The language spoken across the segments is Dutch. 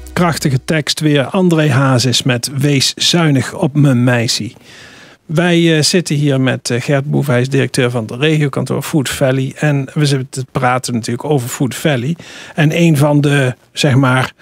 Krachtige tekst weer. André Hazes met Wees zuinig op mijn meisje. Wij zitten hier met Gert Boef. Hij is directeur van het regiokantoor Food Valley. En we zitten te praten natuurlijk over Food Valley. En een van de, zeg maar,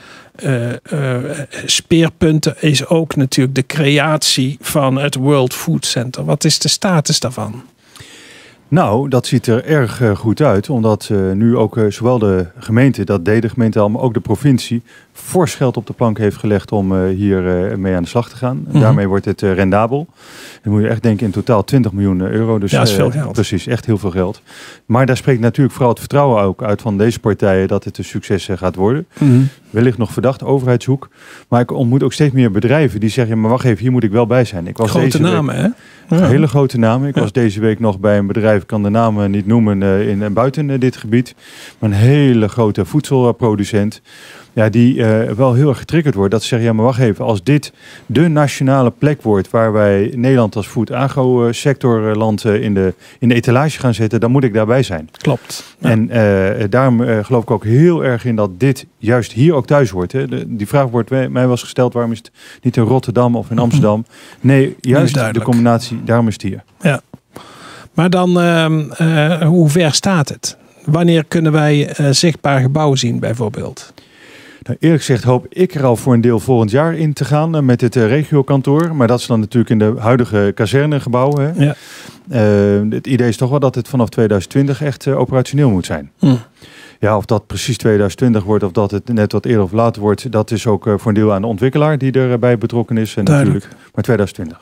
speerpunten is ook natuurlijk de creatie van het World Food Center. Wat is de status daarvan? Nou, dat ziet er erg goed uit, omdat nu ook zowel de gemeente, dat deed de gemeente al, maar ook de provincie, fors geld op de plank heeft gelegd om hier mee aan de slag te gaan. Mm-hmm. Daarmee wordt het rendabel. Dan moet je echt denken in totaal 20 miljoen euro. Dus, ja, dat is veel geld. Precies, echt heel veel geld. Maar daar spreekt natuurlijk vooral het vertrouwen ook uit van deze partijen dat het een succes gaat worden. Mm-hmm. Wellicht nog verdacht, overheidshoek. Maar ik ontmoet ook steeds meer bedrijven die zeggen, maar wacht even, hier moet ik wel bij zijn. Ik was grote namen, hè? Ja. Hele grote namen. Ik was deze week nog bij een bedrijf, ik kan de namen niet noemen, buiten dit gebied. Maar een hele grote voedselproducent. Ja, die wel heel erg getriggerd wordt. Dat ze zeggen, ja, maar wacht even. Als dit de nationale plek wordt waar wij Nederland als food-agro-sectorland in de etalage gaan zetten, dan moet ik daarbij zijn. Klopt. Ja. En daarom geloof ik ook heel erg in dat dit juist hier ook thuis hoort. Hè. Die vraag wordt mij was gesteld, waarom is het niet in Rotterdam of in Amsterdam? Nee, juist de combinatie, daarom is het hier. Ja. Maar dan, hoe ver staat het? Wanneer kunnen wij zichtbaar gebouwen zien bijvoorbeeld? Nou, eerlijk gezegd hoop ik er al voor een deel volgend jaar in te gaan met het regiokantoor. Maar dat is dan natuurlijk in de huidige kazernegebouw. Hè. Ja. Het idee is toch wel dat het vanaf 2020 echt operationeel moet zijn. Ja, of dat precies 2020 wordt of dat het net wat eerder of later wordt, dat is ook voor een deel aan de ontwikkelaar die erbij betrokken is. Natuurlijk. Maar 2020.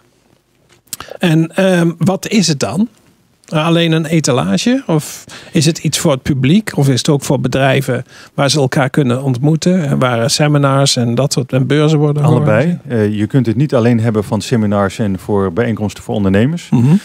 En wat is het dan? Alleen een etalage? Of is het iets voor het publiek? Of is het ook voor bedrijven waar ze elkaar kunnen ontmoeten? Waar seminars en dat soort en beurzen worden allebei. Je kunt het niet alleen hebben van seminars en voor bijeenkomsten voor ondernemers. Mm-hmm.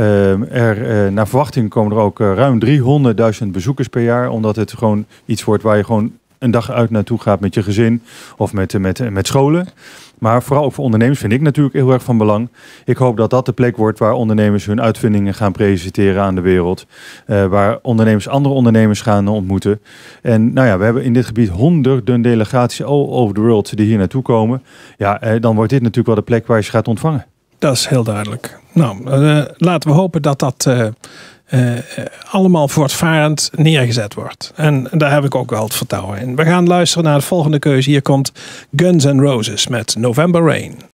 Naar verwachting komen er ook ruim 300.000 bezoekers per jaar. Omdat het gewoon iets wordt waar je gewoon een dag uit naartoe gaat met je gezin of met scholen. Maar vooral ook voor ondernemers vind ik natuurlijk heel erg van belang. Ik hoop dat dat de plek wordt waar ondernemers hun uitvindingen gaan presenteren aan de wereld. Waar ondernemers andere ondernemers gaan ontmoeten. En nou ja, we hebben in dit gebied honderden delegaties all over the world die hier naartoe komen. Ja, dan wordt dit natuurlijk wel de plek waar je ze gaat ontvangen. Dat is heel duidelijk. Nou, laten we hopen dat dat allemaal voortvarend neergezet wordt. En daar heb ik ook wel het vertrouwen in. We gaan luisteren naar de volgende keuze. Hier komt Guns N' Roses met November Rain.